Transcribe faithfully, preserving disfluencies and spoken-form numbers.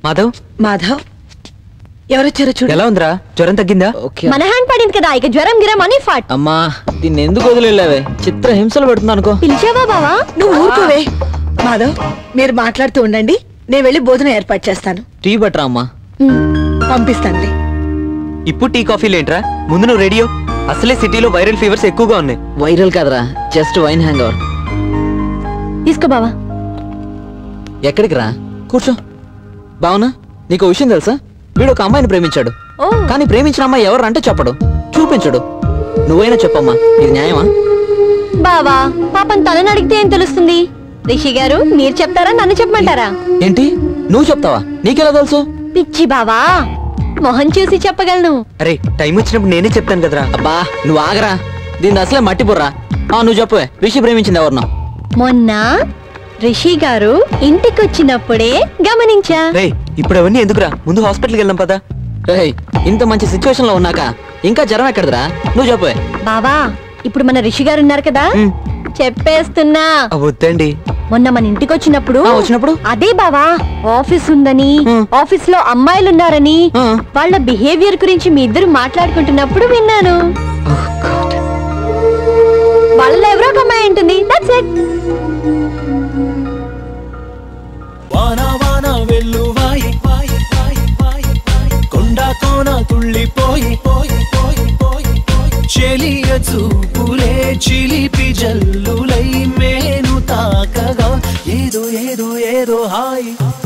మాధవ్ మాధవ్ ఎవరొచ్చారో చూడు. ఎలా ఉందిరా? జ్వరం తగ్గిందా? మన హ్యాండ్ పడింది కదా, ఇక జ్వరం గిరం అని ఫాట్. అమ్మా దీన్ని ఎందుకు వదిలేవే? చిత్ర హింసలు పెడుతున్నా అనుకో. పిలిచావా బావా? నువ్వు ఊరుకోవే. మాధవ్ మీరు మాట్లాడుతూ ఉండండి, నేను వెళ్ళి భోజనం ఏర్పాటు చేస్తాను. టీ బట్టరా అమ్మా. పంపిస్తానులే. ఇప్పుడు టీ కాఫీలు ఏంట్రా? ముందు నువ్వు రెడీ. అసలే సిటీలో వైరల్ ఫీవర్స్ ఎక్కువగా ఉన్నాయి. వైరల్ కాదురా, జస్ట్ వైన్ హ్యాంగ్ ఓవర్. తీసుకో బావా. ఎక్కడికి రా? కూర్చో. భావనా, నీకు విషయం తెలుసా? వీడు ఒక అమ్మాయిని ప్రేమించాడు, కానీ ప్రేమించిన అమ్మాయి ఎవరు అంటే చెప్పడు, చూపించడు. నువ్వైనా చెప్పమ్మా, ఇది న్యాయమా? బావా పాపం తనని అడిగితే ఏం తెలుస్తుంది? రిషి గారు మీరు చెప్తారా, నన్ను చెప్పమంటారా? ఏంటి నువ్వు చెప్తావా? నీకెలా తెలుసు? పిచ్చి బావా, మొహం చూసి చెప్పగలను. అరే టైం వచ్చినప్పుడు నేనే చెప్తాను కదరా. అబ్బా నువ్వు ఆగరా, దీన్ని అసలే మట్టి బుర్రా. నువ్వు చెప్పే, రిషి ప్రేమించింది ఎవరినో? మొన్న రిషి గారు ఇంటికి వచ్చినప్పుడే గమనించా. రేయ్ ఇప్పుడు అవన్నీ ఎందుకురా, ముందు హాస్పిటల్కి వెళ్దాం పదా. రేయ్ ఇంత మంచి సిచ్యువేషన్ లో ఉన్నాక ఇంకా జ్వరం ఎక్కడదిరా? నువ్వు చెప్పే. బావా ఇప్పుడు మన రిషి గారు ఉన్నారు కదా, చెప్పేస్తున్నా. వద్దండి. మొన్న మన ఇంటికి వచ్చినప్పుడు వచ్చినప్పుడు అదే బావా, ఆఫీస్ ఉందని, ఆఫీస్ లో అమ్మాయిలు ఉన్నారని, వాళ్ళ బిహేవియర్ గురించి మీ ఇద్దరు మాట్లాడుకుంటున్నప్పుడు విన్నాను. వాళ్ళలో ఎవరో ఒక అమ్మాయి ఉంటుంది. That's it. వానా వానా వెల్లువాయి కొండా కోన తుళ్ళిపోయి చెలియ చూపులే చిలిపి జల్లులై మేను తాకగా ఏదో ఏదో ఏదో హాయి.